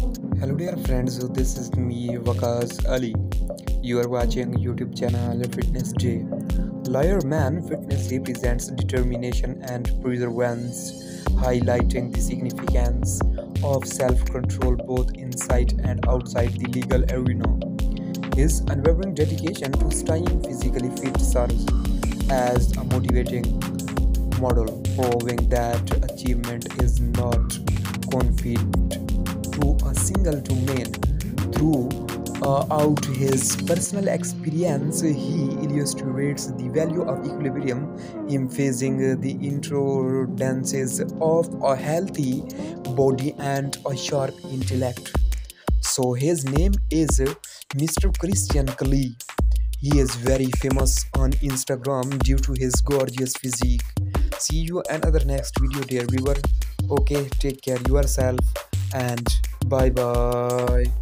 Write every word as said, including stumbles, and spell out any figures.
Hello dear friends, so this is me Waqas Ali. You are watching YouTube channel Fitness Day. Lawyer Man Fitness represents determination and perseverance, highlighting the significance of self-control both inside and outside the legal arena. His unwavering dedication to staying physically fit serves as a motivating model, proving that achievement is not confined to a single domain. Throughout his personal experience, he illustrates the value of equilibrium, emphasizing the importance of a healthy body and a sharp intellect. So his name is Mister Christian Kali. He is very famous on Instagram due to his gorgeous physique. See you another next video, dear viewer. Okay, take care yourself and bye bye.